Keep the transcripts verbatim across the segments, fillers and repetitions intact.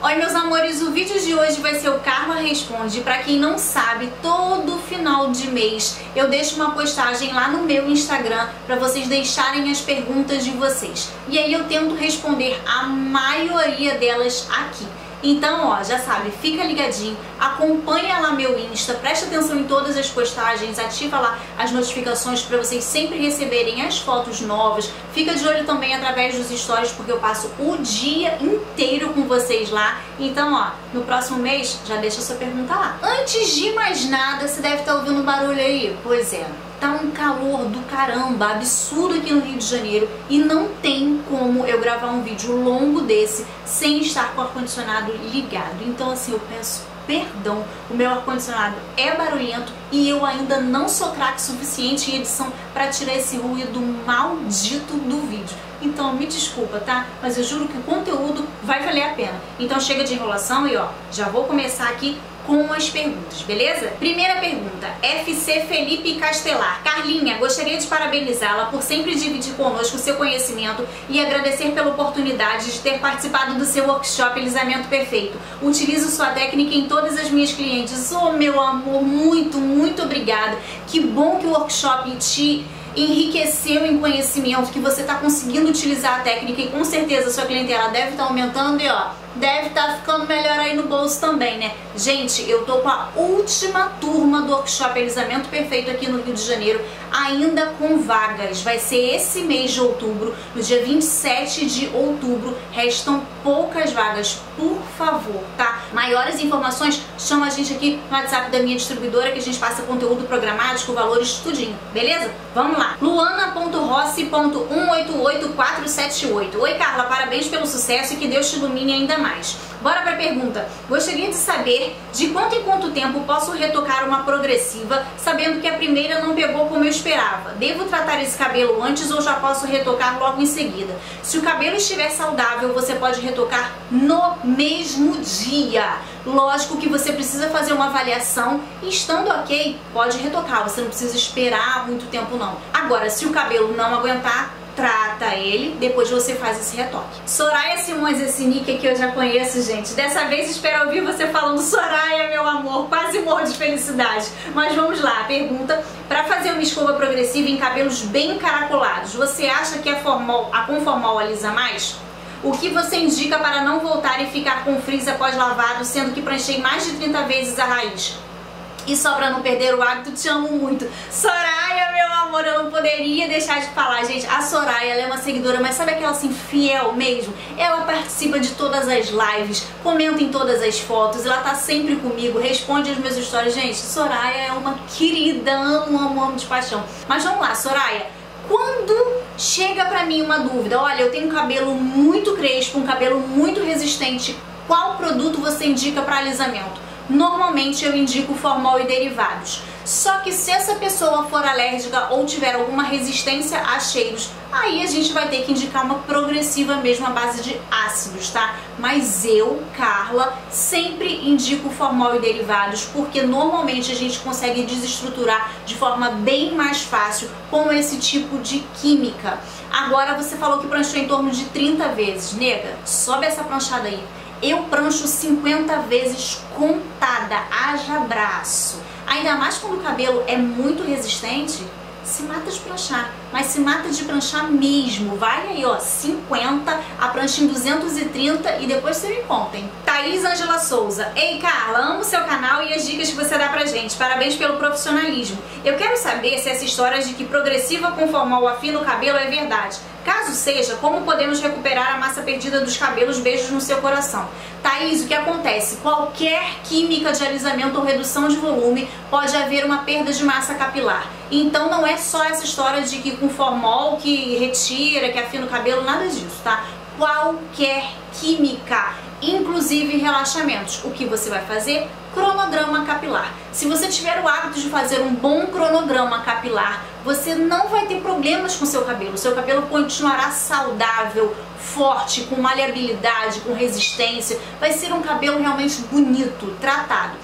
Oi meus amores, o vídeo de hoje vai ser o Carla Responde. Pra quem não sabe, todo final de mês eu deixo uma postagem lá no meu Instagram pra vocês deixarem as perguntas de vocês. E aí eu tento responder a maioria delas aqui. Então, ó, já sabe, fica ligadinho, acompanha lá meu Insta, presta atenção em todas as postagens, ativa lá as notificações para vocês sempre receberem as fotos novas. Fica de olho também através dos stories, porque eu passo o dia inteiro com vocês lá. Então, ó, no próximo mês, já deixa a sua pergunta lá. Antes de mais nada, você deve estar ouvindo barulho aí? Pois é. Tá um calor do caramba, absurdo aqui no Rio de Janeiro e não tem como eu gravar um vídeo longo desse sem estar com o ar-condicionado ligado. Então assim, eu peço perdão, o meu ar-condicionado é barulhento e eu ainda não sou craque suficiente em edição para tirar esse ruído maldito do vídeo. Então me desculpa, tá? Mas eu juro que o conteúdo vai valer a pena. Então chega de enrolação e ó, já vou começar aqui com as perguntas, beleza? Primeira pergunta, F C Felipe Castelar. Carlinha, gostaria de parabenizá-la por sempre dividir conosco o seu conhecimento e agradecer pela oportunidade de ter participado do seu workshop Alisamento Perfeito. Utilizo sua técnica em todas as minhas clientes. Oh, meu amor, muito, muito obrigada. Que bom que o workshop te enriqueceu em conhecimento, que você está conseguindo utilizar a técnica e com certeza a sua clientela deve estar aumentando e ó, deve estar ficando melhor aí no bolso também, né? Gente, eu tô com a última turma do workshop Alisamento Perfeito aqui no Rio de Janeiro, ainda com vagas. Vai ser esse mês de outubro, no dia vinte e sete de outubro, restam poucas vagas, por favor, tá? Maiores informações, chama a gente aqui no WhatsApp da minha distribuidora que a gente passa conteúdo programático, valores, tudinho, beleza? Vamos lá! luana ponto rossi ponto um oito oito quatro sete oito. Oi Carla, parabéns pelo sucesso e que Deus te ilumine ainda mais. Bora pra pergunta. Gostaria de saber de quanto em quanto tempo posso retocar uma progressiva, sabendo que a primeira não pegou como eu esperava. Devo tratar esse cabelo antes ou já posso retocar logo em seguida? Se o cabelo estiver saudável, você pode retocar no mesmo dia. Lógico que você precisa fazer uma avaliação e estando ok, pode retocar. Você não precisa esperar muito tempo não. Agora, se o cabelo não aguentar, trata ele, depois você faz esse retoque. Soraya Simões, esse nick aqui eu já conheço, gente. Dessa vez espero ouvir você falando Soraya, meu amor, quase morro de felicidade. Mas vamos lá, a pergunta: para fazer uma escova progressiva em cabelos bem encaracolados, você acha que a, formol, a Conformol alisa mais? O que você indica para não voltar e ficar com frizz após lavado, sendo que pranchei mais de trinta vezes a raiz? E só pra não perder o hábito, te amo muito. Soraya, meu amor, eu não poderia deixar de falar, gente. A Soraya, ela é uma seguidora, mas sabe aquela assim, fiel mesmo? Ela participa de todas as lives, comenta em todas as fotos, ela tá sempre comigo, responde as minhas histórias. Gente, Soraya é uma querida, amo, amo, amo de paixão. Mas vamos lá, Soraya. Quando chega pra mim uma dúvida, olha, eu tenho um cabelo muito crespo, um cabelo muito resistente, qual produto você indica para alisamento? Normalmente eu indico Formol e derivados. Só que se essa pessoa for alérgica ou tiver alguma resistência a cheiros, aí a gente vai ter que indicar uma progressiva mesmo à base de ácidos, tá? Mas eu, Carla, sempre indico Formol e derivados porque normalmente a gente consegue desestruturar de forma bem mais fácil com esse tipo de química. Agora você falou que pranchou em torno de trinta vezes. Nega, sobe essa pranchada aí. Eu prancho cinquenta vezes contada, haja braço. Ainda mais quando o cabelo é muito resistente, se mata de pranchar, mas se mata de pranchar mesmo. Vai aí, ó, cinquenta, a prancha em duzentos e trinta e depois você me contem. Thaís Angela Souza. Ei, Carla, amo seu canal e as dicas que você dá pra gente. Parabéns pelo profissionalismo. Eu quero saber se essa história de que progressiva com Formol afina o cabelo é verdade. Caso seja, como podemos recuperar a massa perdida dos cabelos? Beijos no seu coração. Thaís, o que acontece? Qualquer química de alisamento ou redução de volume pode haver uma perda de massa capilar. Então não é só essa história de que com Formol que retira, que afina o cabelo, nada disso, tá? Qualquer química, inclusive relaxamentos. O que você vai fazer? Cronograma capilar. Se você tiver o hábito de fazer um bom cronograma capilar, você não vai ter problemas com seu cabelo. Seu cabelo continuará saudável, forte, com maleabilidade, com resistência. Vai ser um cabelo realmente bonito, tratado.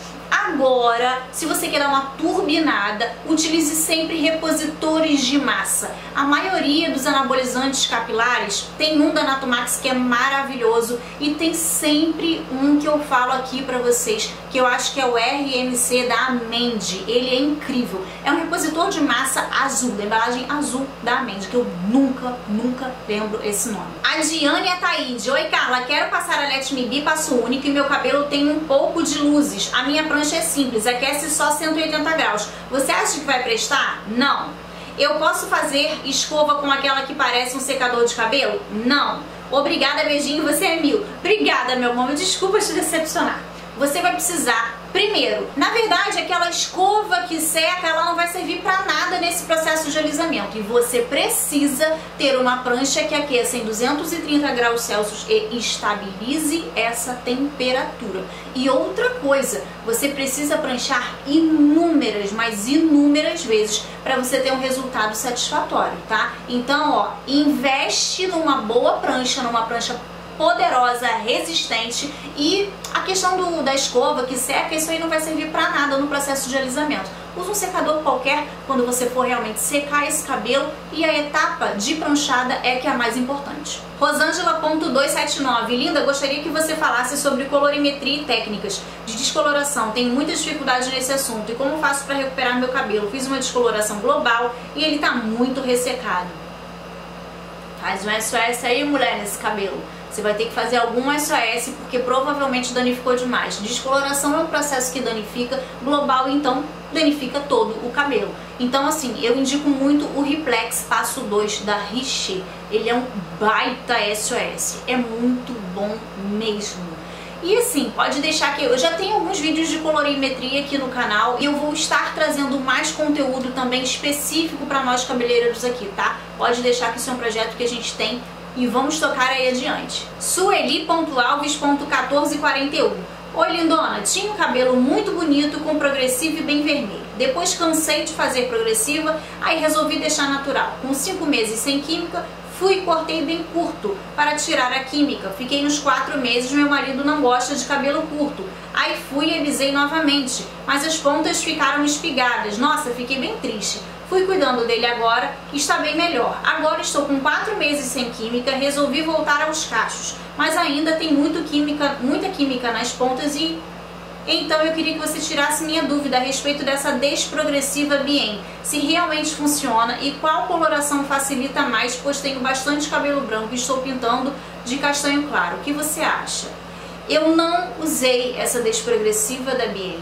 Agora, se você quer dar uma turbinada, utilize sempre repositores de massa. A maioria dos anabolizantes capilares tem um da Natomax que é maravilhoso e tem sempre um que eu falo aqui pra vocês, que eu acho que é o R M C da Amende. Ele é incrível. É um repositor de massa azul, da embalagem azul da Amende, que eu nunca, nunca lembro esse nome. A Diane Ataíde. Oi, Carla, quero passar a Let Me Be passo único e meu cabelo tem um pouco de luzes. A minha prancha é simples, aquece só cento e oitenta graus. Você acha que vai prestar? Não. Eu posso fazer escova com aquela que parece um secador de cabelo? Não. Obrigada, beijinho, você é mil. Obrigada, meu amor, desculpa te decepcionar. Você vai precisar, primeiro, na verdade, aquela escova que seca, ela não vai servir pra nada nesse processo de alisamento. E você precisa ter uma prancha que aqueça em duzentos e trinta graus Celsius e estabilize essa temperatura. E outra coisa, você precisa pranchar inúmeras, mas inúmeras vezes para você ter um resultado satisfatório, tá? Então, ó, investe numa boa prancha, numa prancha poderosa, resistente, e a questão do, da escova que seca, isso aí não vai servir pra nada no processo de alisamento. Usa um secador qualquer quando você for realmente secar esse cabelo, e a etapa de pranchada é que é a mais importante. Rosângela ponto duzentos e setenta e nove. Linda, gostaria que você falasse sobre colorimetria e técnicas de descoloração. Tenho muita dificuldade nesse assunto e como faço para recuperar meu cabelo. Fiz uma descoloração global e ele tá muito ressecado. Faz um S O S aí, mulher, nesse cabelo. Você vai ter que fazer algum S O S porque provavelmente danificou demais. Descoloração é um processo que danifica, global então danifica todo o cabelo. Então assim, eu indico muito o Replex Passo dois da Richer. Ele é um baita S O S, é muito bom mesmo. E assim, pode deixar que eu já tenho alguns vídeos de colorimetria aqui no canal e eu vou estar trazendo mais conteúdo também específico para nós cabeleireiros aqui, tá? Pode deixar que isso é um projeto que a gente tem e vamos tocar aí adiante. Sueli ponto alves ponto quatorze quarenta e um. Oi, lindona, tinha um cabelo muito bonito com progressiva e bem vermelho. Depois cansei de fazer progressiva, aí resolvi deixar natural. Com cinco meses sem química, fui e cortei bem curto para tirar a química. Fiquei uns quatro meses, meu marido não gosta de cabelo curto. Aí fui e alisei novamente, mas as pontas ficaram espigadas. Nossa, fiquei bem triste. Fui cuidando dele agora e está bem melhor. Agora estou com quatro meses sem química, resolvi voltar aos cachos, mas ainda tem muito química, muita química nas pontas e... Então eu queria que você tirasse minha dúvida a respeito dessa desprogressiva Bien, se realmente funciona e qual coloração facilita mais, pois tenho bastante cabelo branco e estou pintando de castanho claro. O que você acha? Eu não usei essa desprogressiva da Bien.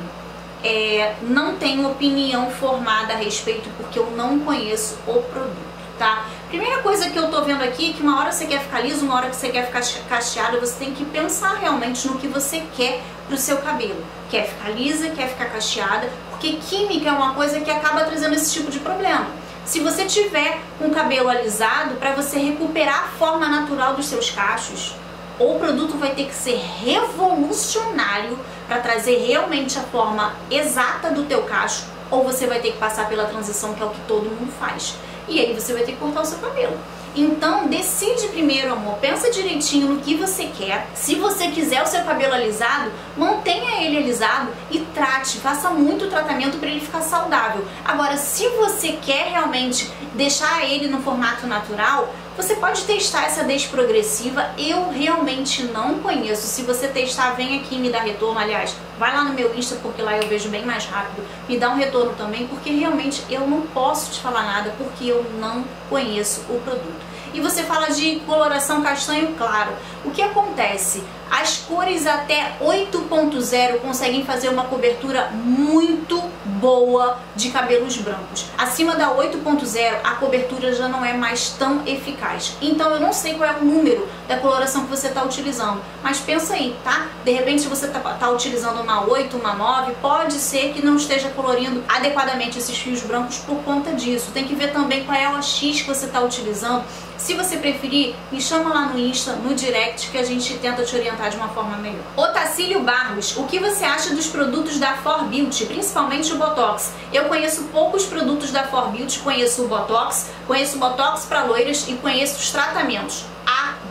É, não tenho opinião formada a respeito porque eu não conheço o produto, tá? Primeira coisa que eu tô vendo aqui é que uma hora você quer ficar liso, uma hora que você quer ficar cacheado, você tem que pensar realmente no que você quer pro seu cabelo. Quer ficar lisa, quer ficar cacheada, porque química é uma coisa que acaba trazendo esse tipo de problema. Se você tiver com o cabelo alisado, para você recuperar a forma natural dos seus cachos, ou o produto vai ter que ser revolucionário para trazer realmente a forma exata do teu cacho, ou você vai ter que passar pela transição, que é o que todo mundo faz. E aí você vai ter que cortar o seu cabelo. Então decide primeiro, amor, pensa direitinho no que você quer. Se você quiser o seu cabelo alisado, mantenha ele alisado e trate, faça muito tratamento para ele ficar saudável. Agora, se você quer realmente deixar ele no formato natural, você pode testar essa desprogressiva. Eu realmente não conheço. Se você testar, vem aqui e me dá retorno. Aliás, vai lá no meu Insta, porque lá eu vejo bem mais rápido. Me dá um retorno também, porque realmente eu não posso te falar nada, porque eu não conheço o produto. E você fala de coloração castanho claro. O que acontece? As cores até oito ponto zero conseguem fazer uma cobertura muito boa de cabelos brancos. Acima da oito ponto zero a cobertura já não é mais tão eficaz. Então eu não sei qual é o número da coloração que você está utilizando, mas pensa aí, tá? De repente, se você está tá utilizando uma oito, uma nove, pode ser que não esteja colorindo adequadamente esses fios brancos por conta disso. Tem que ver também qual é o X que você está utilizando. Se você preferir, me chama lá no Insta, no direct, que a gente tenta te orientar de uma forma melhor. Otacílio Barros, o que você acha dos produtos da For Beauty, principalmente o Botox? Eu conheço poucos produtos da For Beauty, conheço o Botox, conheço o Botox para loiras e conheço os tratamentos. Adoro!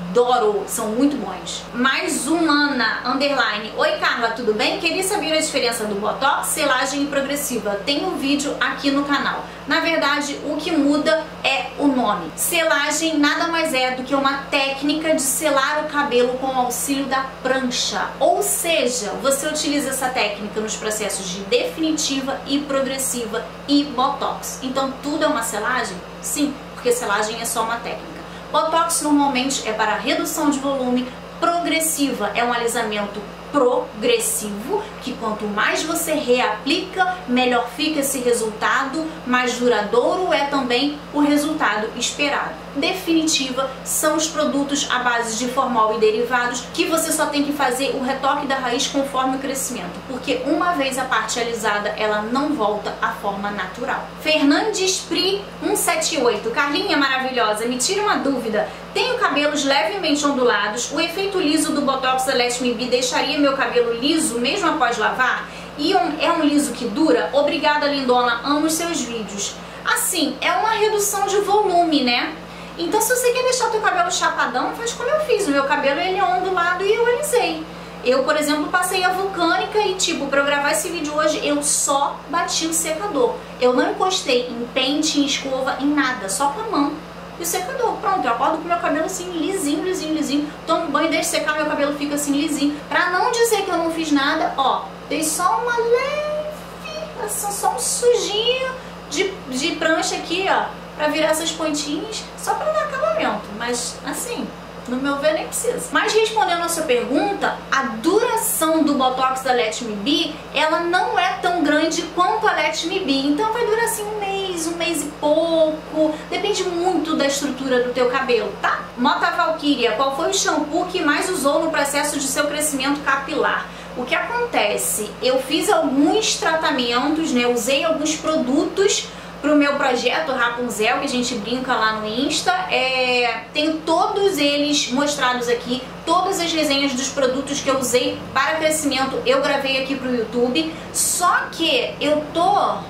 adoro, são muito bons. Mais humana, underline. Oi Carla, tudo bem? Queria saber a diferença do Botox, selagem e progressiva. Tem um vídeo aqui no canal. Na verdade, o que muda é o nome. Selagem nada mais é do que uma técnica de selar o cabelo com o auxílio da prancha. Ou seja, você utiliza essa técnica nos processos de definitiva e progressiva e Botox. Então tudo é uma selagem? Sim, porque selagem é só uma técnica. Botox normalmente é para redução de volume, progressiva é um alisamento progressivo, que quanto mais você reaplica, melhor fica esse resultado, mais duradouro é também o resultado esperado. Definitiva são os produtos à base de formol e derivados que você só tem que fazer o retoque da raiz conforme o crescimento, porque uma vez a parte alisada, ela não volta à forma natural. Fernandes Pri cento e setenta e oito, Carlinha maravilhosa, me tira uma dúvida, tenho cabelos levemente ondulados, o efeito liso do Botox da Let Me Be deixaria meu cabelo liso mesmo após lavar? E um, é um liso que dura? Obrigada, lindona, amo os seus vídeos. Assim, é uma redução de volume, né? Então se você quer deixar o teu cabelo chapadão, faz como eu fiz. O meu cabelo ele é ondulado e eu alisei. Eu, por exemplo, passei a vulcânica e tipo, pra eu gravar esse vídeo hoje, eu só bati o secador. Eu não encostei em pente, em escova, em nada, só com a mão. E o secador, pronto, eu acordo com meu cabelo assim, lisinho, lisinho, lisinho. Tomo banho, deixo secar, meu cabelo fica assim, lisinho. Pra não dizer que eu não fiz nada, ó, dei só uma leve, assim, só um sujinho de, de prancha aqui, ó, pra virar essas pontinhas, só pra dar acabamento. Mas, assim, no meu ver, nem precisa. Mas respondendo a sua pergunta, a duração do Botox da Let Me Be, ela não é tão grande quanto a Let Me Be. Então vai durar assim um mês, um mês e pouco. Depende muito da estrutura do teu cabelo, tá? Mota Valkyria, qual foi o shampoo que mais usou no processo de seu crescimento capilar? O que acontece? Eu fiz alguns tratamentos, né? Usei alguns produtos pro meu projeto Rapunzel, que a gente brinca lá no Insta. É, tenho todos eles mostrados aqui, todas as resenhas dos produtos que eu usei para crescimento, eu gravei aqui pro YouTube. Só que eu tô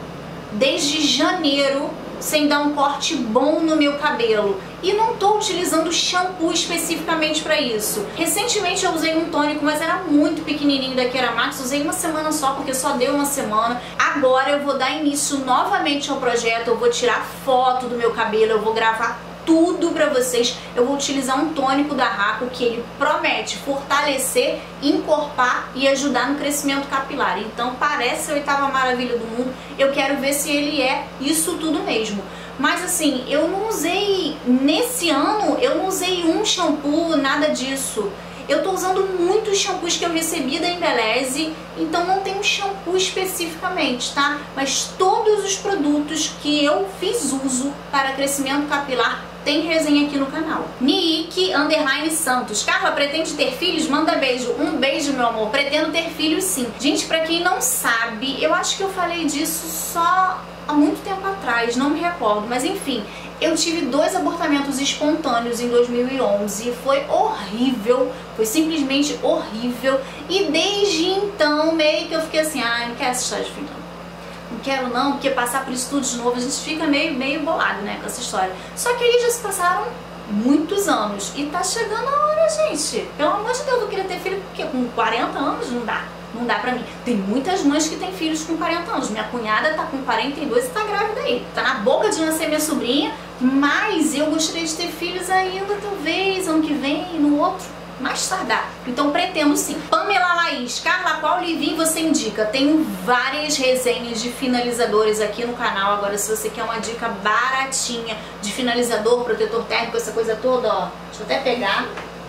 desde janeiro sem dar um corte bom no meu cabelo e não tô utilizando shampoo especificamente para isso. Recentemente eu usei um tônico, mas era muito pequenininho da Keramax, usei uma semana só porque só deu uma semana. Agora eu vou dar início novamente ao projeto, eu vou tirar foto do meu cabelo, eu vou gravar tudo pra vocês. Eu vou utilizar um tônico da Raco que ele promete fortalecer, encorpar e ajudar no crescimento capilar. Então parece a oitava maravilha do mundo. Eu quero ver se ele é isso tudo mesmo. Mas assim, eu não usei, nesse ano, eu não usei um shampoo, nada disso. Eu tô usando muitos shampoos que eu recebi da Embeleze, então não tem um shampoo especificamente, tá? Mas todos os produtos que eu fiz uso para crescimento capilar tem resenha aqui no canal. Nick Underline Santos. Carla, pretende ter filhos? Manda beijo. Um beijo, meu amor. Pretendo ter filhos, sim. Gente, pra quem não sabe, eu acho que eu falei disso só há muito tempo atrás, não me recordo, mas enfim, eu tive dois abortamentos espontâneos em dois mil e onze, foi horrível, foi simplesmente horrível, e desde então meio que eu fiquei assim, ah, não quero essa história de filho não. Não quero não, porque passar por isso tudo de novo, a gente fica meio, meio bolado, né, com essa história. Só que aí já se passaram muitos anos, e tá chegando a hora, gente. Pelo amor de Deus, eu queria ter filho, porque com quarenta anos não dá. Não dá pra mim. Tem muitas mães que têm filhos com quarenta anos. Minha cunhada tá com quarenta e dois e tá grávida aí. Tá na boca de nascer minha sobrinha, mas eu gostaria de ter filhos ainda, talvez, ano que vem, no outro, mais tardar. Então pretendo sim. Pamela Laís, Carla, qual livinho você indica? Tenho várias resenhas de finalizadores aqui no canal. Agora, se você quer uma dica baratinha de finalizador, protetor térmico, essa coisa toda, ó. Deixa eu até pegar,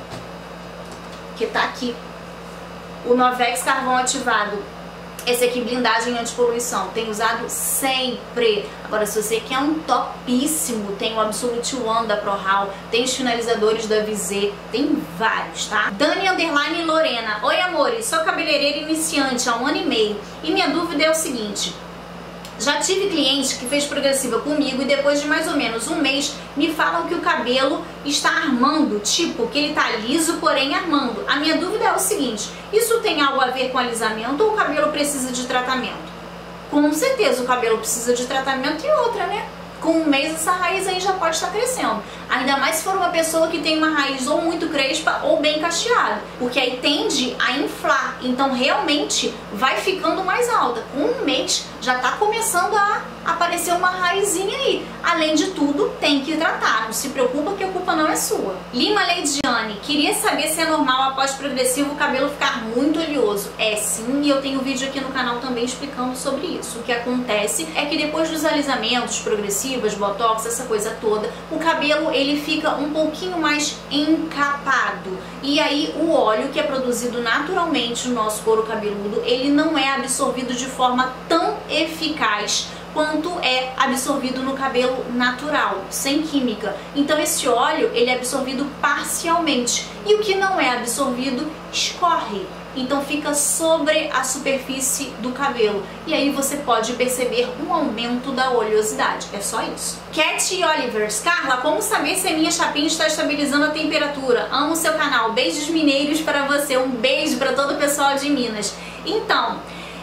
que tá aqui. O Novex Carvão Ativado. Esse aqui, blindagem antipoluição. Tenho usado sempre. Agora, se você quer um topíssimo, tem o Absolute One da ProHaul, tem os finalizadores da Visé, tem vários, tá? Dani Underline Lorena. Oi, amores. Sou cabeleireira iniciante há um ano e meio. E minha dúvida é o seguinte. Já tive cliente que fez progressiva comigo e depois de mais ou menos um mês me falam que o cabelo está armando, tipo, que ele tá liso, porém armando. A minha dúvida é o seguinte, isso tem algo a ver com alisamento ou o cabelo precisa de tratamento? Com certeza o cabelo precisa de tratamento e outra, né? com um mês essa raiz aí já pode estar crescendo. Ainda mais se for uma pessoa que tem uma raiz ou muito crespa ou bem cacheada, porque aí tende a inflar, então realmente vai ficando mais alta. Com um mês já está começando a aparecer uma raizinha aí. Além de tudo, tem que tratar, não se preocupa que a culpa não é sua. Lima Leidiane, queria saber se é normal após progressivo o cabelo ficar muito oleoso. É sim, e eu tenho um vídeo aqui no canal também explicando sobre isso. O que acontece é que depois dos alisamentos progressivos, botox, essa coisa toda, o cabelo ele fica um pouquinho mais encapado. E aí o óleo que é produzido naturalmente no nosso couro cabeludo, ele não é absorvido de forma tão eficaz quanto é absorvido no cabelo natural, sem química. Então esse óleo ele é absorvido parcialmente e o que não é absorvido escorre. Então fica sobre a superfície do cabelo e aí você pode perceber um aumento da oleosidade, é só isso. Cat Olivers, Carla, como saber se a minha chapinha está estabilizando a temperatura? Amo o seu canal, beijos mineiros para você, um beijo para todo o pessoal de Minas. Então,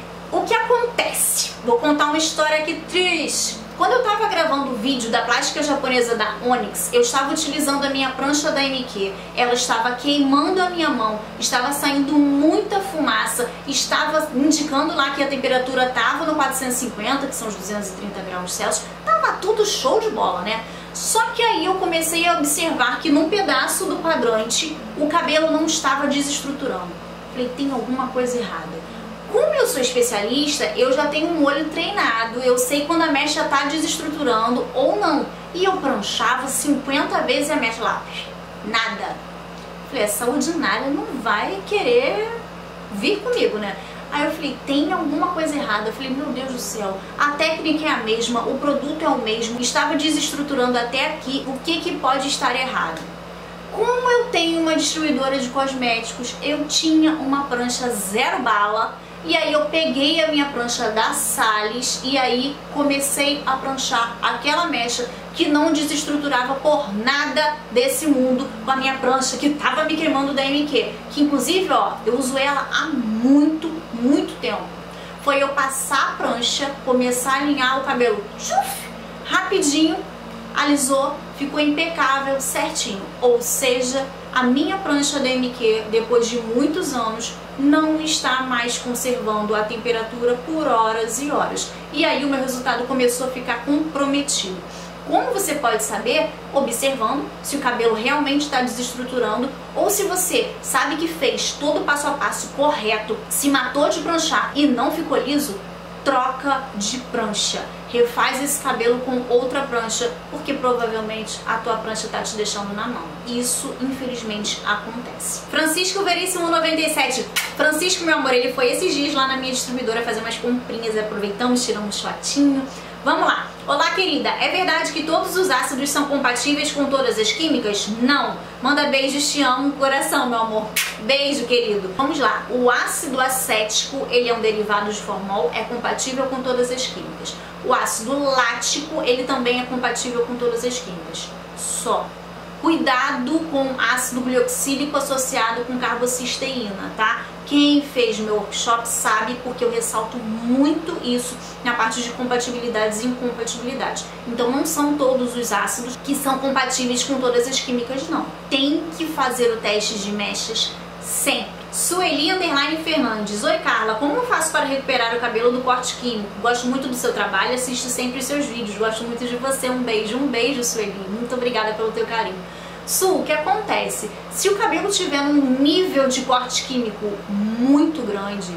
o que acontece? Vou contar uma história aqui triste. Quando eu estava gravando o vídeo da plástica japonesa da Onyx, eu estava utilizando a minha prancha da M Q. Ela estava queimando a minha mão, estava saindo muita fumaça, estava indicando lá que a temperatura estava no quatrocentos e cinquenta, que são os duzentos e trinta graus Celsius. Tava tudo show de bola, né? Só que aí eu comecei a observar que num pedaço do quadrante o cabelo não estava desestruturando. Falei, tem alguma coisa errada. Como eu sou especialista, eu já tenho um olho treinado, eu sei quando a mecha está desestruturando ou não. E eu pranchava cinquenta vezes a mecha lá, nada. Falei, essa ordinária não vai querer vir comigo, né? Aí eu falei, tem alguma coisa errada. Eu falei, meu Deus do céu, a técnica é a mesma, o produto é o mesmo, estava desestruturando até aqui, o que que pode estar errado? Como eu tenho uma distribuidora de cosméticos, eu tinha uma prancha zero bala. E aí eu peguei a minha prancha da Salles e aí comecei a pranchar aquela mecha que não desestruturava por nada desse mundo com a minha prancha que tava me queimando da M Q. Que inclusive, ó, eu uso ela há muito, muito tempo. Foi eu passar a prancha, começar a alinhar o cabelo, tchuf, rapidinho, alisou, ficou impecável, certinho. Ou seja, a minha prancha da M Q, depois de muitos anos, não está mais conservando a temperatura por horas e horas. E aí o meu resultado começou a ficar comprometido. Como você pode saber? Observando se o cabelo realmente está desestruturando ou se você sabe que fez todo o passo a passo correto, se matou de pranchar e não ficou liso, troca de prancha. Refaz esse cabelo com outra prancha, porque provavelmente a tua prancha tá te deixando na mão. Isso, infelizmente, acontece. Francisco Veríssimo noventa e sete. Francisco, meu amor, ele foi esses dias lá na minha distribuidora fazer umas comprinhas, aproveitamos, tiramos fotinho. Vamos lá. Olá, querida. É verdade que todos os ácidos são compatíveis com todas as químicas? Não. Manda beijos, te amo, coração, meu amor. Beijo, querido. Vamos lá. O ácido acético, ele é um derivado de formol, é compatível com todas as químicas. O ácido lático, ele também é compatível com todas as químicas. Só. Cuidado com ácido glioxílico associado com carbocisteína, tá? Quem fez meu workshop sabe, porque eu ressalto muito isso na parte de compatibilidades e incompatibilidades. Então não são todos os ácidos que são compatíveis com todas as químicas, não. Tem que fazer o teste de mechas sempre. Sueli Underline Fernandes. Oi, Carla, como eu faço para recuperar o cabelo do corte químico? Gosto muito do seu trabalho, assisto sempre os seus vídeos, gosto muito de você. Um beijo, um beijo, Sueli. Muito obrigada pelo teu carinho. Su, o que acontece? Se o cabelo tiver um nível de corte químico muito grande,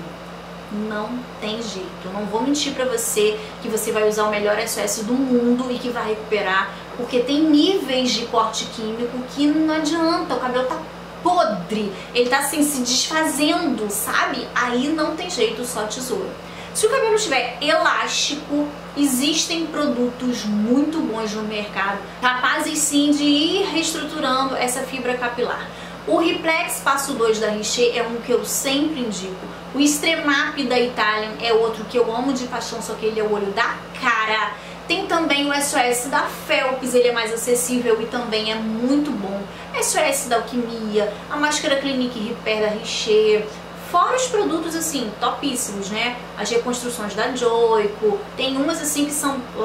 não tem jeito. Eu não vou mentir pra você que você vai usar o melhor S O S do mundo e que vai recuperar, porque tem níveis de corte químico que não adianta, o cabelo tá podre, ele tá assim se desfazendo, sabe? Aí não tem jeito, só tesoura. Se o cabelo estiver elástico, existem produtos muito bons no mercado, capazes sim de ir reestruturando essa fibra capilar. O Replex Passo dois da Richer é um que eu sempre indico. O Extremap da Italian é outro que eu amo de paixão, só que ele é o olho da cara. Tem também o S O S da Phelps, ele é mais acessível e também é muito bom. S O S da Alquimia, a máscara Clinique Repair da Richer. Fora os produtos assim, topíssimos, né? As reconstruções da Joico, tem umas assim que são lá,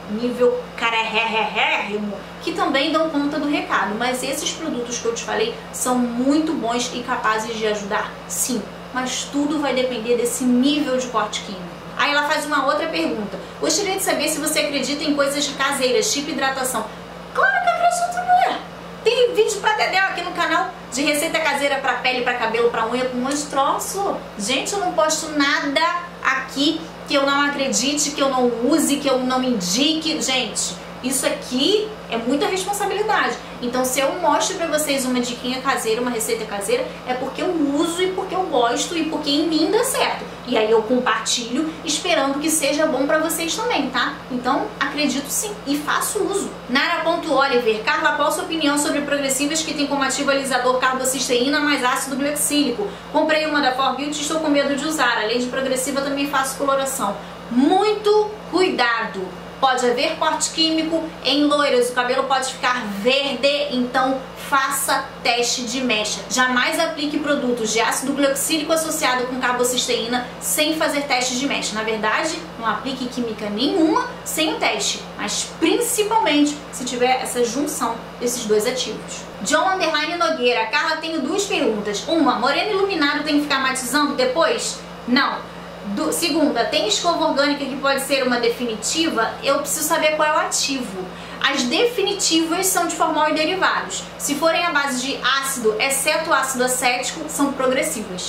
nível carérrimo, que também dão conta do recado. Mas esses produtos que eu te falei são muito bons e capazes de ajudar, sim. Mas tudo vai depender desse nível de corte químico. Aí ela faz uma outra pergunta. Gostaria de saber se você acredita em coisas caseiras, tipo hidratação. Claro que eu acredito, mulher! Tem vídeo pra dedéu aqui no canal de receita caseira pra pele, pra cabelo, pra unha, com um monte de troço. Gente, eu não posto nada aqui que eu não acredite, que eu não use, que eu não indique. Gente, isso aqui é muita responsabilidade. Então, se eu mostro pra vocês uma diquinha caseira, uma receita caseira, é porque eu uso e porque eu gosto e porque em mim dá certo. E aí eu compartilho esperando que seja bom pra vocês também, tá? Então, acredito sim e faço uso. Nara.Oliver, Carla, qual a sua opinião sobre progressivas que tem como ativo alisador carbocisteína mais ácido glicílico? Comprei uma da For Beauty e estou com medo de usar. Além de progressiva, também faço coloração. Muito cuidado! Pode haver corte químico em loiras, o cabelo pode ficar verde, então faça teste de mecha. Jamais aplique produtos de ácido glicílico associado com carbocisteína sem fazer teste de mecha. Na verdade, não aplique química nenhuma sem o teste, mas principalmente se tiver essa junção desses dois ativos. John Underline Nogueira, Carla, tenho duas perguntas. Uma, moreno iluminado tem que ficar matizando depois? Não. Do, segunda, tem escova orgânica que pode ser uma definitiva? Eu preciso saber qual é o ativo. As definitivas são de formol e derivados. Se forem à base de ácido, exceto ácido acético, são progressivas.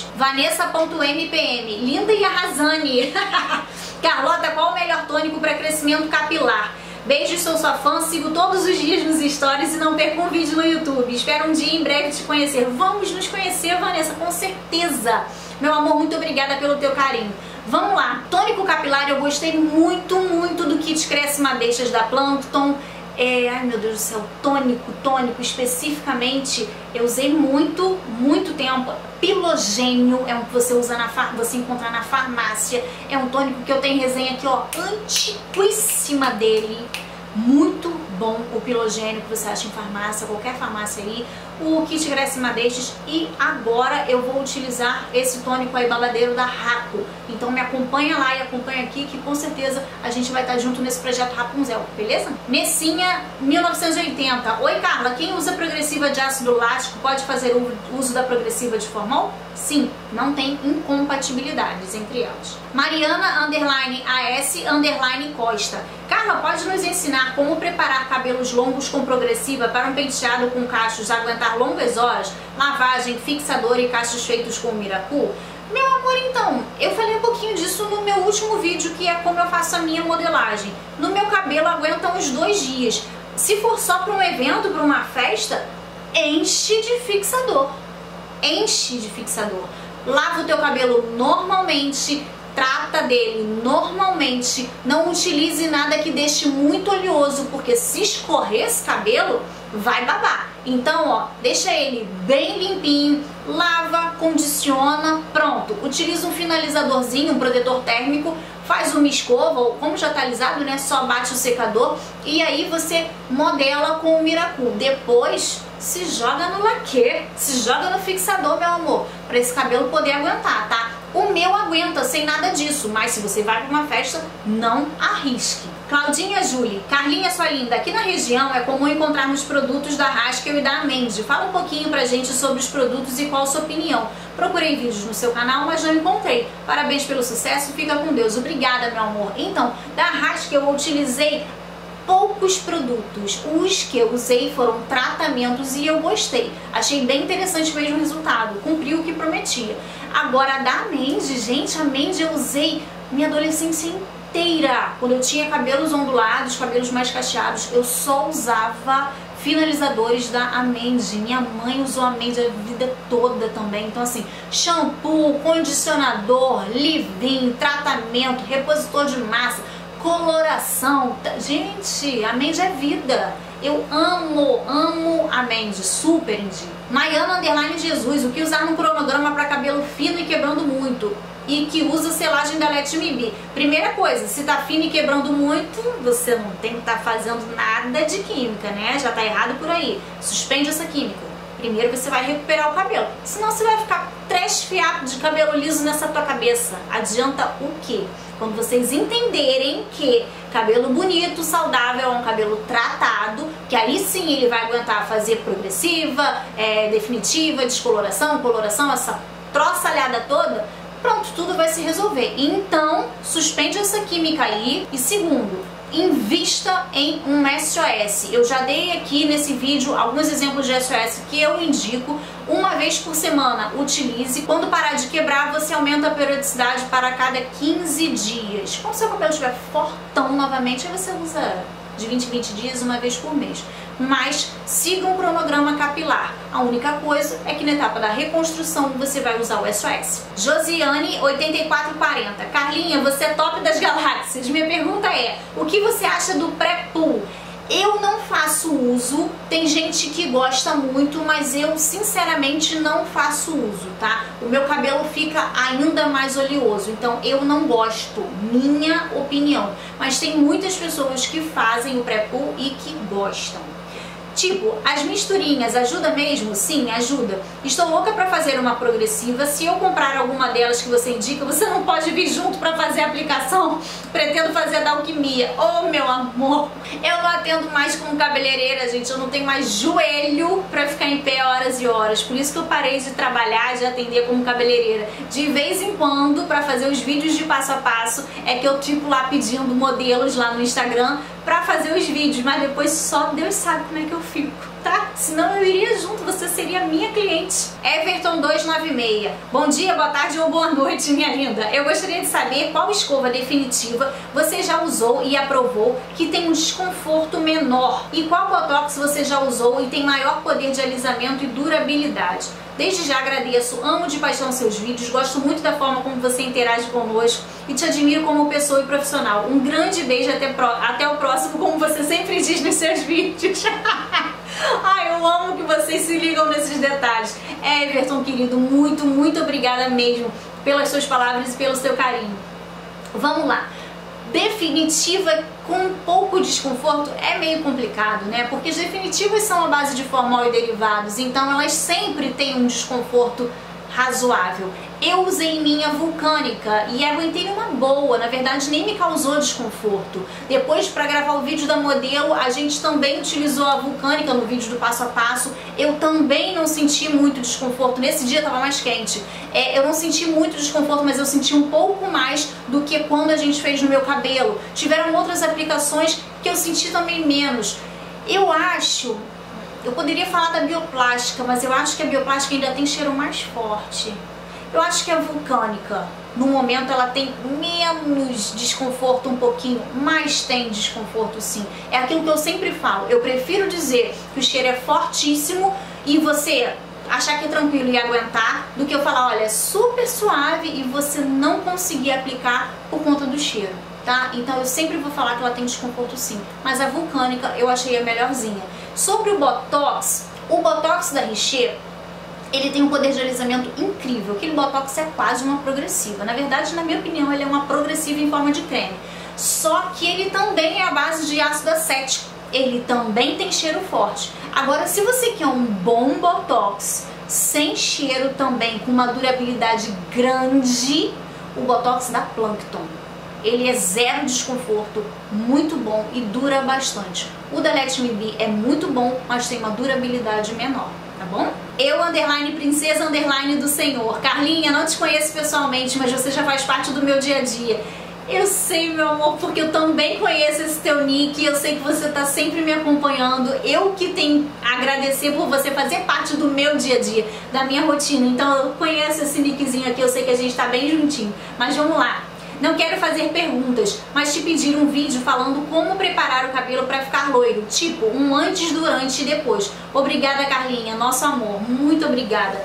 Vanessa.mpm, linda e arrasane. Carlota, qual o melhor tônico para crescimento capilar? Beijos, sou sua fã, sigo todos os dias nos stories e não perco um vídeo no YouTube. Espero um dia em breve te conhecer. Vamos nos conhecer, Vanessa, com certeza. Meu amor, muito obrigada pelo teu carinho. Vamos lá, tônico capilar, eu gostei muito, muito do kit Cresce Madeixas da Plankton. É, ai meu Deus do céu, tônico, tônico especificamente, eu usei muito, muito tempo. Pilogênio é um que você usa na far, você encontra na farmácia. É um tônico que eu tenho resenha aqui, ó, antiquíssima dele. Muito bom o Pilogênio que você acha em farmácia, qualquer farmácia aí. O kit Cresce Madeixas. E agora eu vou utilizar esse tônico aí babadeiro da Raco. Então me acompanha lá e acompanha aqui que com certeza a gente vai estar junto nesse projeto Rapunzel, beleza? Messinha mil novecentos e oitenta. Oi Carla, quem usa progressiva de ácido lático pode fazer o uso da progressiva de formol? Sim, não tem incompatibilidades entre elas. Mariana underline AS underline Costa. Carla, pode nos ensinar como preparar cabelos longos com progressiva para um penteado com cachos aguentar longas horas, lavagem, fixador e cachos feitos com Miracu? Meu amor, então, eu falei um pouquinho disso no meu último vídeo, que é como eu faço a minha modelagem. No meu cabelo aguenta uns dois dias. Se for só para um evento, para uma festa, enche de fixador. Enche de fixador. Lava o teu cabelo normalmente, trata dele normalmente, não utilize nada que deixe muito oleoso, porque se escorrer esse cabelo, vai babar. Então, ó, deixa ele bem limpinho, lava, condiciona, pronto. Utiliza um finalizadorzinho, um protetor térmico, faz uma escova, ou como já tá alisado, né, só bate o secador e aí você modela com o Miracu. Depois se joga no laque, se joga no fixador, meu amor, para esse cabelo poder aguentar, tá? O meu aguenta sem nada disso, mas se você vai para uma festa, não arrisque. Claudinha Julie, Carlinha, sua linda, aqui na região é comum encontrarmos produtos da Haskell e da Amende. Fala um pouquinho pra gente sobre os produtos e qual a sua opinião. Procurei vídeos no seu canal, mas não encontrei. Parabéns pelo sucesso, fica com Deus. Obrigada, meu amor. Então, da Haskell eu utilizei poucos produtos. Os que eu usei foram tratamentos e eu gostei. Achei bem interessante mesmo o resultado. Cumpriu o que prometia. Agora, da Amende, gente, a Amende eu usei minha adolescência inteira. Quando eu tinha cabelos ondulados, cabelos mais cacheados, eu só usava finalizadores da Amende. Minha mãe usou a Amende a vida toda também. Então, assim, shampoo, condicionador, leave-in, tratamento, repositor de massa, coloração. Gente, a Amende é vida. Eu amo, amo a Amende, super indico. Maiana Underline Jesus, o que usar num cronograma para cabelo fino e quebrando muito? E que usa selagem da Let Me Be. Primeira coisa, se tá fino e quebrando muito, você não tem que estar tá fazendo nada de química, né? Já tá errado por aí. Suspende essa química. Primeiro você vai recuperar o cabelo. Senão você vai ficar três fiapos de cabelo liso nessa tua cabeça. Adianta o quê? Quando vocês entenderem que cabelo bonito, saudável é um cabelo tratado, que aí sim ele vai aguentar fazer progressiva, é, definitiva, descoloração, coloração, essa troçalhada toda, pronto, tudo vai se resolver. Então, suspende essa química aí. E segundo, invista em um S O S. Eu já dei aqui nesse vídeo alguns exemplos de S O S que eu indico. Uma vez por semana, utilize. Quando parar de quebrar, você aumenta a periodicidade para cada quinze dias. Quando seu cabelo estiver fortão novamente, aí você usa de vinte em vinte dias, uma vez por mês. Mas siga um cronograma capilar. A única coisa é que na etapa da reconstrução você vai usar o S O S. Josiane, oitenta e quatro quarenta. Carlinha, você é top das galáxias. Minha pergunta é, o que você acha do pré-pull? Eu não faço uso, tem gente que gosta muito, mas eu sinceramente não faço uso, tá? O meu cabelo fica ainda mais oleoso, então eu não gosto, minha opinião. Mas tem muitas pessoas que fazem o pré-pull e que gostam. Tipo, as misturinhas, ajuda mesmo? Sim, ajuda. Estou louca pra fazer uma progressiva. Se eu comprar alguma delas que você indica, você não pode vir junto pra fazer a aplicação? Pretendo fazer da Alquimia. Oh, meu amor, eu não atendo mais como cabeleireira, gente. Eu não tenho mais joelho pra ficar em pé horas e horas. Por isso que eu parei de trabalhar, de atender como cabeleireira. De vez em quando, pra fazer os vídeos de passo a passo, é que eu tipo lá pedindo modelos lá no Instagram pra fazer os vídeos, mas depois só Deus sabe como é que eu fico, tá? Senão eu iria junto, você seria minha cliente. Everton duzentos e noventa e seis. Bom dia, boa tarde ou boa noite, minha linda. Eu gostaria de saber qual escova definitiva você já usou e aprovou que tem um desconforto menor e qual botox você já usou e tem maior poder de alisamento e durabilidade. Desde já agradeço, amo de paixão seus vídeos, gosto muito da forma como você interage conosco e te admiro como pessoa e profissional. Um grande beijo, até, pro... até o próximo, como você sempre diz nos seus vídeos. Ai, eu amo que vocês se ligam nesses detalhes. Everton, querido, muito, muito obrigada mesmo pelas suas palavras e pelo seu carinho. Vamos lá. Definitiva com pouco desconforto é meio complicado, né? Porque as definitivas são a base de formol e derivados, então elas sempre têm um desconforto razoável. Eu usei minha vulcânica e aguentei uma boa, na verdade nem me causou desconforto. Depois, para gravar o vídeo da modelo, a gente também utilizou a vulcânica no vídeo do passo a passo. Eu também não senti muito desconforto, nesse dia estava mais quente. É, eu não senti muito desconforto, mas eu senti um pouco mais do que quando a gente fez no meu cabelo. Tiveram outras aplicações que eu senti também menos. Eu acho... Eu poderia falar da bioplástica, mas eu acho que a bioplástica ainda tem cheiro mais forte. Eu acho que a vulcânica, no momento, ela tem menos desconforto um pouquinho, mas tem desconforto sim. É aquilo que eu sempre falo, eu prefiro dizer que o cheiro é fortíssimo e você achar que é tranquilo e aguentar, do que eu falar, olha, é super suave e você não conseguir aplicar por conta do cheiro, tá? Então eu sempre vou falar que ela tem desconforto sim, mas a vulcânica eu achei a melhorzinha. Sobre o Botox, o Botox da Richer, ele tem um poder de alisamento incrível. Aquele Botox é quase uma progressiva. Na verdade, na minha opinião, ele é uma progressiva em forma de creme. Só que ele também é a base de ácido acético. Ele também tem cheiro forte. Agora, se você quer um bom Botox sem cheiro também, com uma durabilidade grande, o Botox da Plankton. Ele é zero desconforto, muito bom e dura bastante. O da Let Me Be é muito bom, mas tem uma durabilidade menor, tá bom? Eu, underline princesa, underline do senhor. Carlinha, não te conheço pessoalmente, mas você já faz parte do meu dia a dia. Eu sei, meu amor, porque eu também conheço esse teu nick, eu sei que você tá sempre me acompanhando. Eu que tenho a agradecer por você fazer parte do meu dia a dia, da minha rotina. Então eu conheço esse nickzinho aqui, eu sei que a gente tá bem juntinho. Mas vamos lá. Não quero fazer perguntas, mas te pedir um vídeo falando como preparar o cabelo para ficar loiro, tipo um antes, durante e depois. Obrigada, Carlinha, nosso amor, muito obrigada.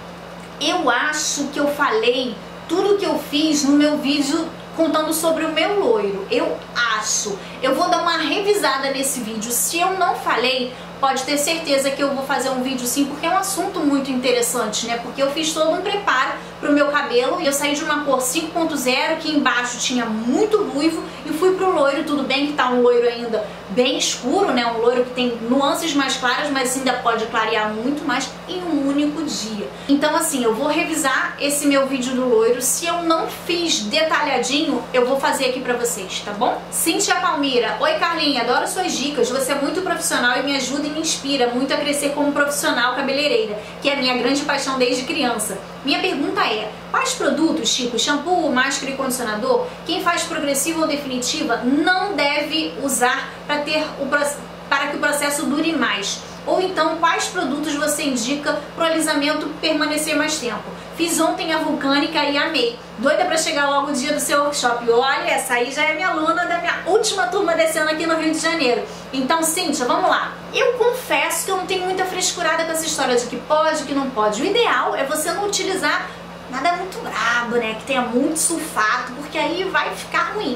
Eu acho que eu falei tudo que eu fiz no meu vídeo contando sobre o meu loiro, eu acho. Eu vou dar uma revisada nesse vídeo, se eu não falei, pode ter certeza que eu vou fazer um vídeo sim, porque é um assunto muito interessante, né? Porque eu fiz todo um preparo pro meu cabelo e eu saí de uma cor cinco ponto zero, que embaixo tinha muito ruivo, e fui pro loiro. Tudo bem que tá um loiro ainda bem escuro, né? Um loiro que tem nuances mais claras, mas ainda pode clarear muito mais em um único dia. Então assim, eu vou revisar esse meu vídeo do loiro. Se eu não fiz detalhadinho, eu vou fazer aqui pra vocês, tá bom? Cíntia Palmira: oi Carlinha, adoro suas dicas, você é muito profissional e me ajuda e me inspira muito a crescer como profissional cabeleireira, que é a minha grande paixão desde criança. Minha pergunta é: quais produtos, tipo shampoo, máscara e condicionador, quem faz progressiva ou definitiva não deve usar para ter o para que o processo dure mais? Ou então, quais produtos você indica para o alisamento permanecer mais tempo? Fiz ontem a vulcânica e amei. Doida para chegar logo o dia do seu workshop. Olha, essa aí já é minha aluna da minha última turma desse ano aqui no Rio de Janeiro. Então, Cíntia, vamos lá. Eu confesso que eu não tenho muita frescurada com essa história de que pode, que não pode. O ideal é você não utilizar nada muito brabo, né? Que tenha muito sulfato, porque aí vai ficar ruim.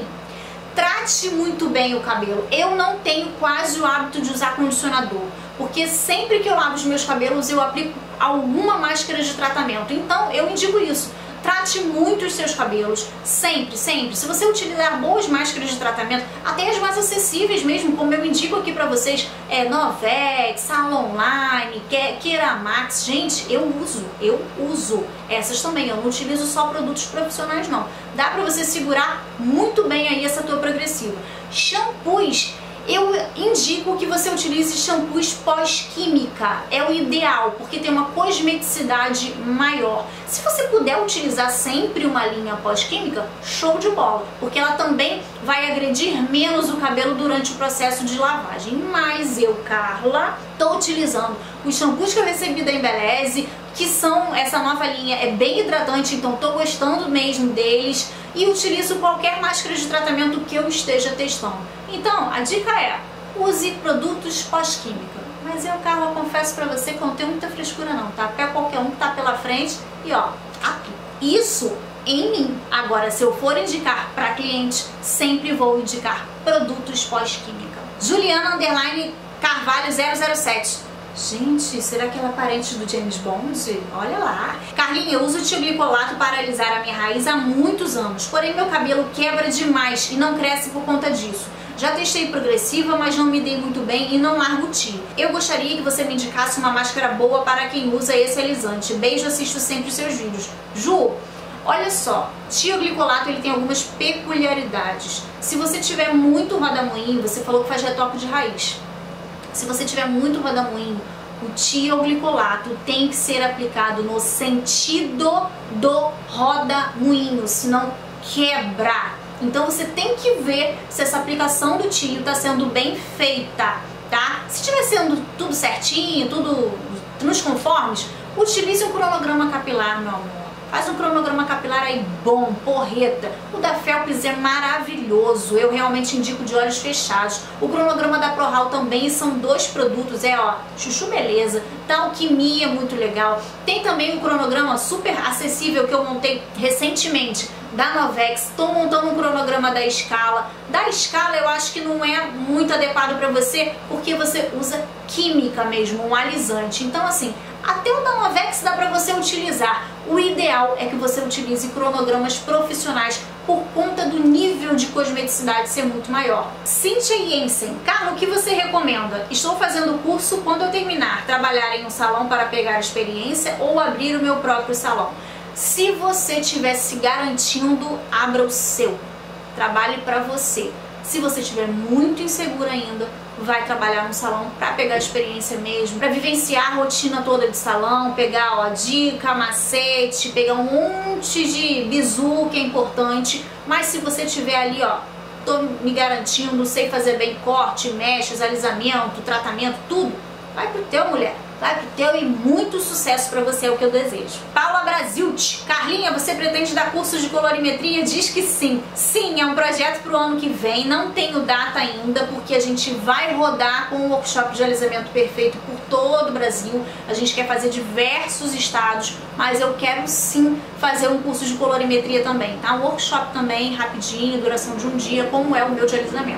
Trate muito bem o cabelo. Eu não tenho quase o hábito de usar condicionador, porque sempre que eu lavo os meus cabelos eu aplico alguma máscara de tratamento. Então eu indico isso. Trate muito os seus cabelos, sempre, sempre. Se você utilizar boas máscaras de tratamento, até as mais acessíveis mesmo, como eu indico aqui pra vocês, é Novex, Salonline, Keramax, gente, eu uso, eu uso essas também. Eu não utilizo só produtos profissionais não. Dá pra você segurar muito bem aí essa tua progressiva. Shampoos, eu indico que você utilize shampoos pós-química, é o ideal, porque tem uma cosmeticidade maior. Se você puder utilizar sempre uma linha pós-química, show de bola, porque ela também vai agredir menos o cabelo durante o processo de lavagem. Mas eu, Carla, tô utilizando os shampoos que eu recebi da Embeleze, que são essa nova linha, é bem hidratante, então tô gostando mesmo deles, e utilizo qualquer máscara de tratamento que eu esteja testando. Então, a dica é: use produtos pós-química. Mas eu, Carla, confesso pra você que eu não tenho muita frescura não, tá? Pega qualquer um que tá pela frente e ó, aplica. Isso em mim. Agora, se eu for indicar pra cliente, sempre vou indicar produtos pós-química. Juliana Underline Carvalho zero zero sete. Gente, será que ela é parente do James Bond? Olha lá. Carlinha, eu uso tioglicolato para alisar a minha raiz há muitos anos, porém meu cabelo quebra demais e não cresce por conta disso. Já testei progressiva, mas não me dei muito bem e não largo o tio. Eu gostaria que você me indicasse uma máscara boa para quem usa esse alisante. Beijo, assisto sempre os seus vídeos. Ju, olha só, tioglicolato ele tem algumas peculiaridades. Se você tiver muito rodamuinho, você falou que faz retoque de raiz. Se você tiver muito rodamuinho, o tioglicolato tem que ser aplicado no sentido do rodamuinho, senão quebra. Então você tem que ver se essa aplicação do tio está sendo bem feita, tá? Se estiver sendo tudo certinho, tudo nos conformes, utilize um cronograma capilar, meu amor. Faz um cronograma capilar aí bom, porreta. O da Phelps é maravilhoso, eu realmente indico de olhos fechados. O cronograma da ProHaul também, são dois produtos, é ó, chuchu beleza. Da Alquimia é muito legal. Tem também um cronograma super acessível que eu montei recentemente, da Novex. Estou montando um cronograma da Scala. Da Scala eu acho que não é muito adequado para você, porque você usa química mesmo, um alisante. Então assim, até o da Novex dá para você utilizar. O ideal é que você utilize cronogramas profissionais por conta do nível de cosmeticidade ser muito maior. Cíntia Jensen, Carla, o que você recomenda? Estou fazendo o curso, quando eu terminar, trabalhar em um salão para pegar experiência ou abrir o meu próprio salão? Se você estiver se garantindo, abra o seu. Trabalhe para você. Se você estiver muito insegura ainda, vai trabalhar no salão para pegar experiência mesmo, para vivenciar a rotina toda de salão, pegar ó, dica, macete, pegar um monte de bizu que é importante. Mas se você estiver ali, ó, tô me garantindo, sei fazer bem corte, mechas, alisamento, tratamento, tudo, vai pro teu, mulher. Vai pro teu e muito sucesso pra você, é o que eu desejo. Paula Brazilt, Carlinha, você pretende dar cursos de colorimetria? Diz que sim. Sim, é um projeto pro ano que vem, não tenho data ainda, porque a gente vai rodar com um workshop de alisamento perfeito por todo o Brasil. A gente quer fazer diversos estados, mas eu quero sim fazer um curso de colorimetria também, tá? Um workshop também, rapidinho, duração de um dia, como é o meu de alisamento.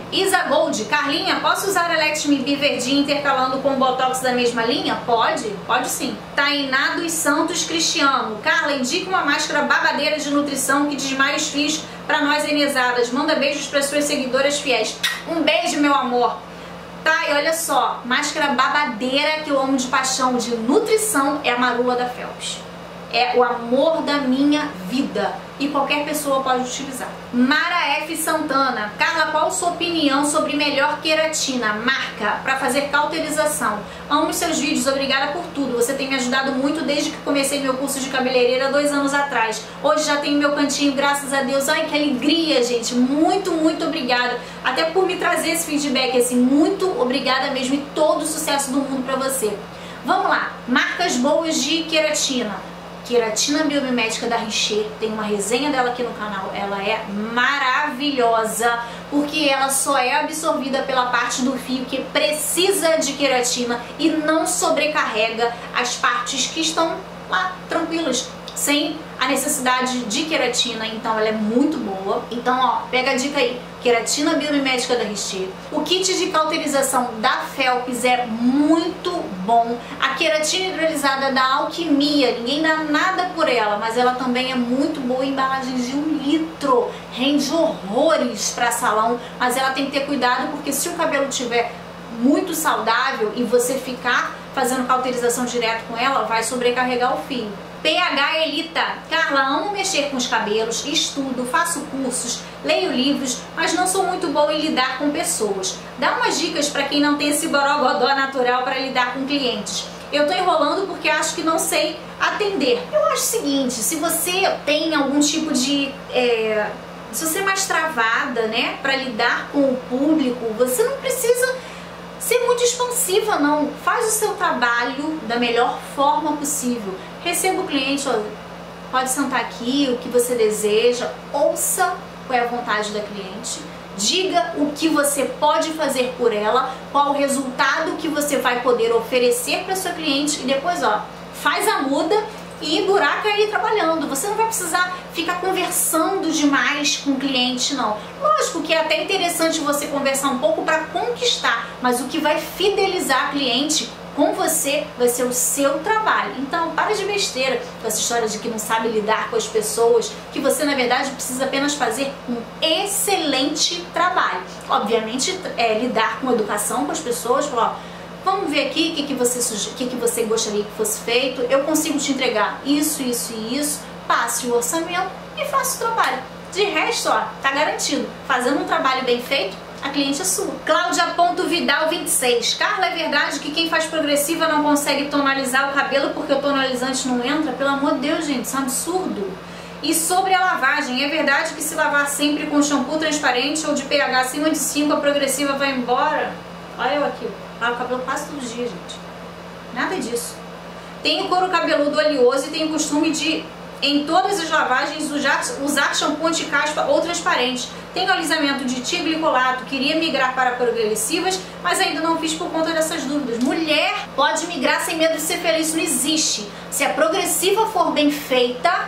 Isa Gold, Carlinha, posso usar a Electme B verdinha intercalando com o Botox da mesma linha? Pode, pode sim. Tainá dos Santos Cristiano, Carla, indica uma máscara babadeira de nutrição que desmaia os fios para nós enesadas. Manda beijos para suas seguidoras fiéis. Um beijo, meu amor. Tá, e olha só, máscara babadeira que eu amo de paixão de nutrição é a Marula da Phelps. É o amor da minha vida e qualquer pessoa pode utilizar. Mara F. Santana, Carla, qual a sua opinião sobre melhor queratina? Marca para fazer cauterização. Amo os seus vídeos, obrigada por tudo. Você tem me ajudado muito desde que comecei meu curso de cabeleireira dois anos atrás. Hoje já tenho meu cantinho, graças a Deus. Ai, que alegria, gente. Muito, muito obrigada. Até por me trazer esse feedback, assim, muito obrigada mesmo e todo o sucesso do mundo para você. Vamos lá, marcas boas de queratina. Queratina Biomimética da Richer, tem uma resenha dela aqui no canal, ela é maravilhosa, porque ela só é absorvida pela parte do fio que precisa de queratina e não sobrecarrega as partes que estão lá tranquilas, sem a necessidade de queratina, então ela é muito boa. Então ó, pega a dica aí, queratina Biomimética da Richer. O kit de cauterização da Phelps é muito bom. A queratina hidrolisada da Alquimia, ninguém dá nada por ela, mas ela também é muito boa em embalagens de um litro. Rende horrores para salão, mas ela tem que ter cuidado porque se o cabelo tiver muito saudável e você ficar fazendo cauterização direto com ela, vai sobrecarregar o fio. P H Elita, Carla, amo mexer com os cabelos, estudo, faço cursos, leio livros, mas não sou muito boa em lidar com pessoas. Dá umas dicas para quem não tem esse borogodó natural para lidar com clientes. Eu tô enrolando porque acho que não sei atender. Eu acho o seguinte, se você tem algum tipo de... É, se você é mais travada, né, para lidar com o público, você não precisa ser muito expansiva, não. Faz o seu trabalho da melhor forma possível. Receba o cliente, ó, pode sentar aqui, o que você deseja, ouça qual é a vontade da cliente, diga o que você pode fazer por ela, qual o resultado que você vai poder oferecer para sua cliente e depois, ó, faz a muda e buraca aí trabalhando. Você não vai precisar ficar conversando demais com o cliente, não. Lógico que é até interessante você conversar um pouco para conquistar, mas o que vai fidelizar a cliente com você vai ser o seu trabalho. Então, para de besteira com essa história de que não sabe lidar com as pessoas, que você, na verdade, precisa apenas fazer um excelente trabalho. Obviamente, é, lidar com educação com as pessoas, falar, ó, vamos ver aqui o que, que, você, que, que você gostaria que fosse feito, eu consigo te entregar isso, isso e isso, passe o orçamento e faça o trabalho. De resto, ó, tá garantido. Fazendo um trabalho bem feito, a cliente é sua. Cláudia.vidal vinte e seis. Carla, é verdade que quem faz progressiva não consegue tonalizar o cabelo porque o tonalizante não entra? Pelo amor de Deus, gente, isso é um absurdo. E sobre a lavagem, é verdade que se lavar sempre com shampoo transparente ou de pH acima de cinco, a progressiva vai embora? Olha eu aqui, lavo o cabelo quase todo dia, gente. Nada disso. Tenho couro cabeludo oleoso e tenho costume de, em todas as lavagens, usar, usar shampoo anti-caspa ou transparente. Tenho alisamento de tiglicolato, queria migrar para progressivas, mas ainda não fiz por conta dessas dúvidas. Mulher pode migrar sem medo de ser feliz, isso não existe. Se a progressiva for bem feita,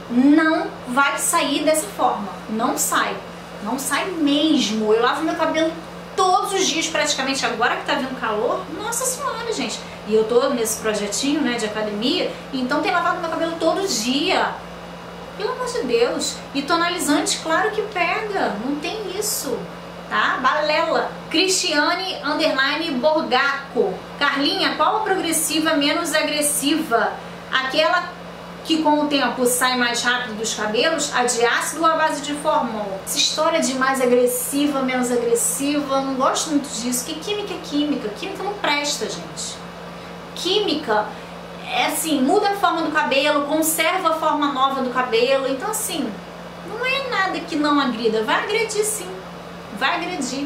não vai sair dessa forma. Não sai. Não sai mesmo. Eu lavo meu cabelo todos os dias praticamente, agora que tá vindo calor. Nossa senhora, gente. E eu tô nesse projetinho, né, de academia, então tem lavado meu cabelo todo dia. Pelo amor de Deus. E tonalizante, claro que pega. Não tem isso, tá? Balela. Cristiane Underline Borgaco. Carlinha, qual a progressiva menos agressiva? Aquela que com o tempo sai mais rápido dos cabelos, a de ácido ou a base de formol? Essa história de mais agressiva, menos agressiva, não gosto muito disso. Que química é química? Química não presta, gente. Química é assim, muda a forma do cabelo, conserva a forma nova do cabelo, então assim, não é nada que não agrida, vai agredir sim, vai agredir.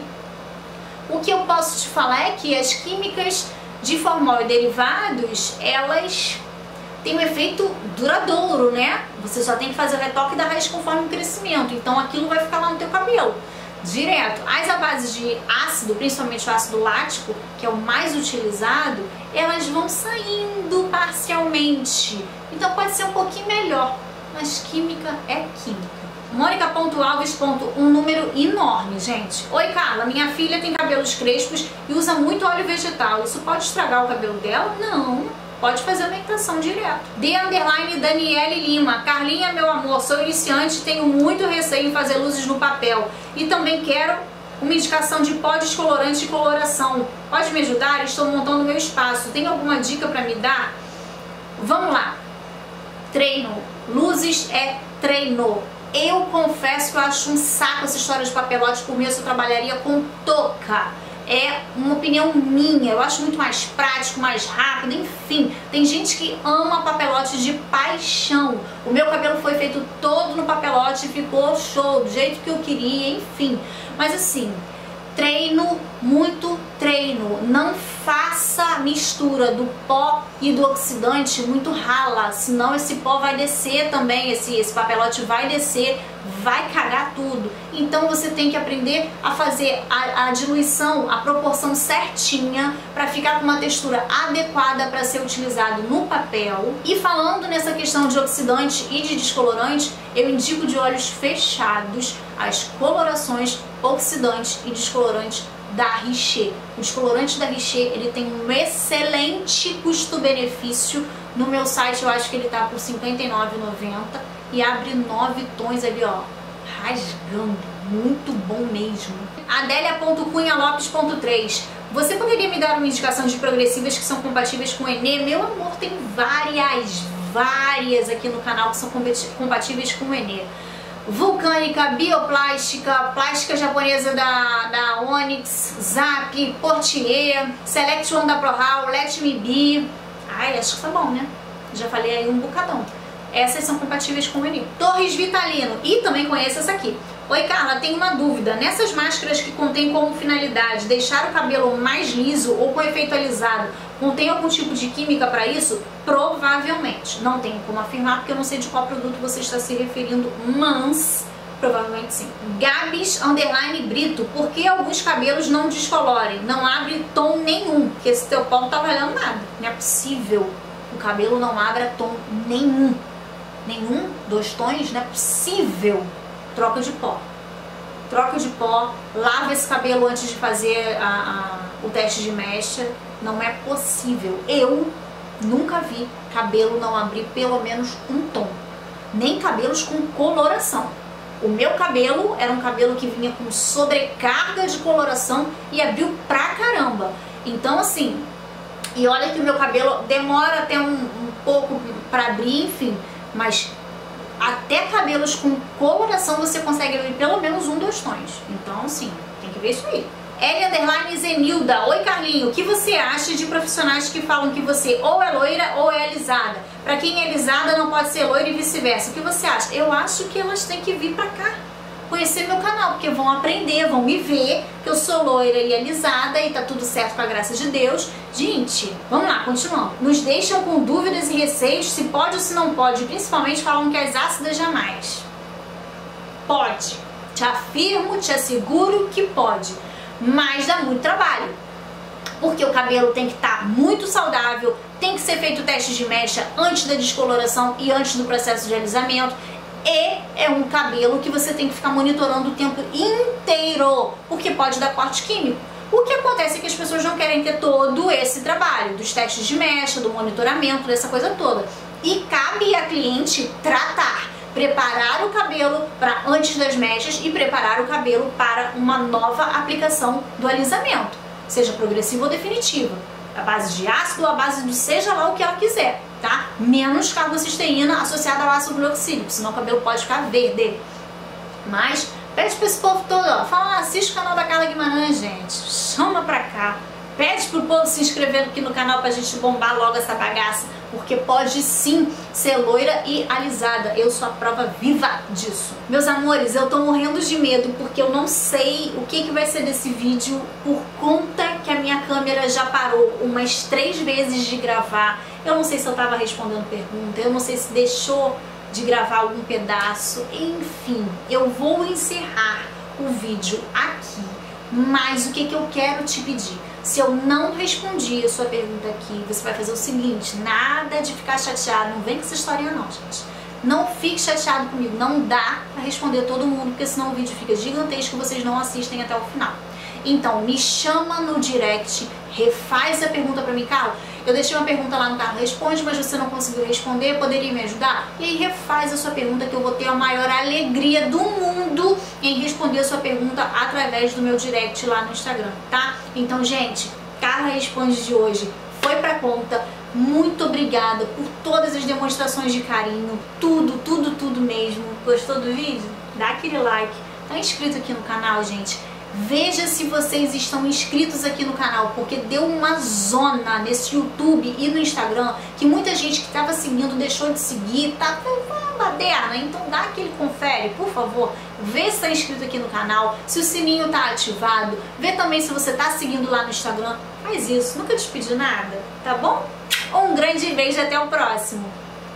O que eu posso te falar é que as químicas de formol e derivados, elas têm um efeito duradouro, né? Você só tem que fazer o retoque da raiz conforme o crescimento, então aquilo vai ficar lá no teu cabelo. Direto. As à base de ácido, principalmente o ácido lático, que é o mais utilizado, elas vão saindo parcialmente. Então pode ser um pouquinho melhor, mas química é química. Mônica ponto alves ponto um, número enorme, gente. Oi, Carla, minha filha tem cabelos crespos e usa muito óleo vegetal. Isso pode estragar o cabelo dela? Não. Pode fazer uma hidratação direto. D underline Daniele Lima. Carlinha, meu amor, sou iniciante e tenho muito receio em fazer luzes no papel. E também quero uma indicação de pó descolorante e coloração. Pode me ajudar? Estou montando meu espaço. Tem alguma dica para me dar? Vamos lá. Treino. Luzes é treino. Eu confesso que eu acho um saco essa história de papelote. Por mim, eu só trabalharia com touca. É uma opinião minha. Eu acho muito mais prático, mais rápido, enfim. Tem gente que ama papelote de paixão. O meu cabelo foi feito todo no papelote e ficou show, do jeito que eu queria, enfim. Mas assim, treino, muito treino. Não faça mistura do pó e do oxidante muito rala, senão esse pó vai descer também, esse, esse papelote vai descer, vai cagar tudo. Então você tem que aprender a fazer a, a diluição, a proporção certinha para ficar com uma textura adequada para ser utilizado no papel. E falando nessa questão de oxidante e de descolorante, eu indico de olhos fechados as colorações oxidantes e descolorantes da Richer. O descolorante da Richer, ele tem um excelente custo-benefício. No meu site eu acho que ele tá por cinquenta e nove reais e noventa centavos e abre nove tons ali, ó, rasgando. Muito bom mesmo. Adélia ponto cunha lopes ponto três. Você poderia me dar uma indicação de progressivas que são compatíveis com o Enê? Meu amor, tem várias, várias aqui no canal que são compatíveis com o Enê. Vulcânica, bioplástica, plástica japonesa da, da Onyx, Zap, Portier, Select One da ProHaul, Let Me Be. Ai, acho que tá bom, né? Já falei aí um bocadão. Essas são compatíveis com o Enê. Torres Vitalino. E também conheço essa aqui. Oi, Carla, tenho uma dúvida. Nessas máscaras que contém como finalidade deixar o cabelo mais liso ou com efeito alisado, contém algum tipo de química para isso? Provavelmente. Não tenho como afirmar porque eu não sei de qual produto você está se referindo, mas provavelmente sim. Gabs underline Brito. Por que alguns cabelos não descolorem? Não abre tom nenhum, porque esse teu pau não tá valendo nada. Não é possível. O cabelo não abra tom nenhum. Nenhum, dois tons, não é possível. Troca de pó. Troca de pó, lava esse cabelo antes de fazer a, a, o teste de mecha. Não é possível. Eu nunca vi cabelo não abrir pelo menos um tom. Nem cabelos com coloração. O meu cabelo era um cabelo que vinha com sobrecarga de coloração e abriu pra caramba. Então assim, e olha que o meu cabelo demora até um, um pouco pra abrir, enfim, mas até cabelos com coloração você consegue abrir pelo menos um, dois tons. Então, sim, tem que ver isso aí. L underline Zenilda. Oi, Carlinho, o que você acha de profissionais que falam que você ou é loira ou é alisada? Pra quem é alisada não pode ser loira e vice-versa. O que você acha? Eu acho que elas têm que vir pra cá conhecer meu canal, porque vão aprender, vão me ver que eu sou loira e alisada e tá tudo certo com a graça de Deus. Gente, vamos lá, continuando. Nos deixam com dúvidas e receios se pode ou se não pode, principalmente falam que as ácidas jamais. Pode. Te afirmo, te asseguro que pode, mas dá muito trabalho. Porque o cabelo tem que estar muito saudável, tem que ser feito teste de mecha antes da descoloração e antes do processo de alisamento. E é um cabelo que você tem que ficar monitorando o tempo inteiro, porque pode dar corte químico. O que acontece é que as pessoas não querem ter todo esse trabalho, dos testes de mecha, do monitoramento, dessa coisa toda. E cabe a cliente tratar, preparar o cabelo para antes das mechas e preparar o cabelo para uma nova aplicação do alisamento, seja progressiva ou definitiva, a base de ácido ou a base do seja lá o que ela quiser. Tá? Menos carbocysteína associada ao ácido glucílico, senão o cabelo pode ficar verde. Mas pede pra esse povo todo, ó, fala, assiste o canal da Carla Guimarães, gente, chama pra cá, pede pro povo se inscrever aqui no canal pra gente bombar logo essa bagaça, porque pode sim ser loira e alisada, eu sou a prova viva disso. Meus amores, eu tô morrendo de medo porque eu não sei o que que vai ser desse vídeo por conta que a minha câmera já parou umas três vezes de gravar. Eu não sei se eu tava respondendo pergunta, eu não sei se deixou de gravar algum pedaço, enfim, eu vou encerrar o vídeo aqui, mas o que que eu quero te pedir? Se eu não respondi a sua pergunta aqui, você vai fazer o seguinte, nada de ficar chateado, não vem com essa historinha não, gente. Não fique chateado comigo, não dá pra responder todo mundo, porque senão o vídeo fica gigantesco e vocês não assistem até o final. Então, me chama no direct, refaz a pergunta pra mim, Carla. Eu deixei uma pergunta lá no Carla Responde, mas você não conseguiu responder, poderia me ajudar? E aí refaz a sua pergunta, que eu vou ter a maior alegria do mundo em responder a sua pergunta através do meu direct lá no Instagram, tá? Então, gente, Carla Responde de hoje foi pra conta. Muito obrigada por todas as demonstrações de carinho, tudo, tudo, tudo mesmo. Gostou do vídeo? Dá aquele like. Tá inscrito aqui no canal, gente? Veja se vocês estão inscritos aqui no canal, porque deu uma zona nesse YouTube e no Instagram, que muita gente que estava seguindo deixou de seguir, tá uma baderna. Então dá aquele confere, por favor. Vê se está inscrito aqui no canal, se o sininho tá ativado, vê também se você tá seguindo lá no Instagram. Faz isso, nunca te pedi nada, tá bom? Um grande beijo e até o próximo!